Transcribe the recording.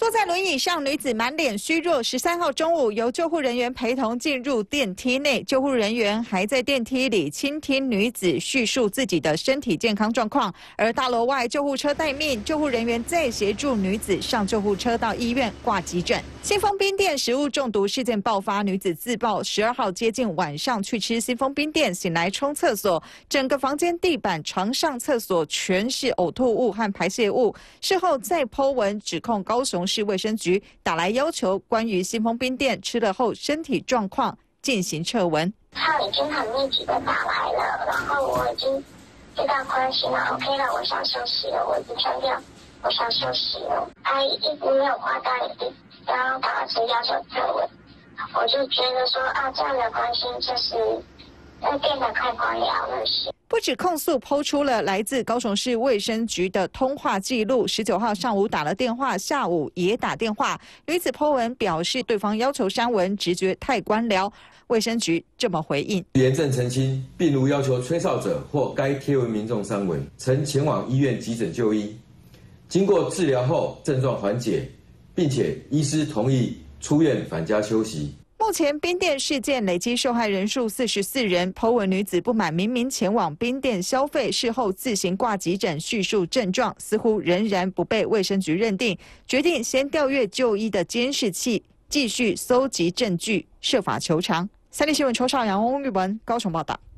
坐在轮椅上，女子满脸虚弱。13号中午，由救护人员陪同进入电梯内，救护人员还在电梯里倾听女子叙述自己的身体健康状况。而大楼外，救护车待命，救护人员再协助女子上救护车到医院挂急诊。新丰冰店食物中毒事件爆发，女子自曝12号接近晚上去吃新丰冰店，醒来冲厕所，整个房间地板、床上、厕所全是呕吐物和排泄物。事后再po文指控高雄市卫生局打来要求关于新丰冰店吃了后身体状况进行测文。 他已经很密集的打来了，然后我已经知道关心了 ，OK 了，我想休息了，我已经强调我想休息了。他一直没有挂断，然后导致要求测文，我就觉得说啊，这样的关心就是变得太官僚了。 不止控诉抛出了来自高雄市卫生局的通话记录，19号上午打了电话，下午也打电话。女子po文表示对方要求删文，直觉太官僚。卫生局这么回应： 严正澄清，并无要求吹哨者或该贴文民众删文，曾前往医院急诊就医，经过治疗后症状缓解，并且医师同意出院返家休息。 目前冰店事件累积受害人数44人。po文女子不满明明前往冰店消费，事后自行挂急诊叙述症状，似乎仍然不被卫生局认定，决定先调阅就医的监视器，继续搜集证据，设法求偿。三立新闻邱少阳、翁玉文高雄报道。